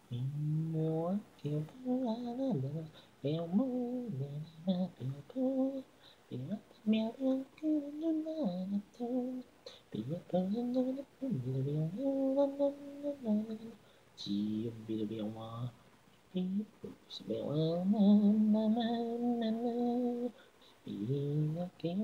Múa kiểu bèo mũ bèo bèo bèo mèo bèo kêu lên là thơ bèo bèo lên lên bèo bèo lên chiều bèo bèo mà bèo na na na na bèo kêu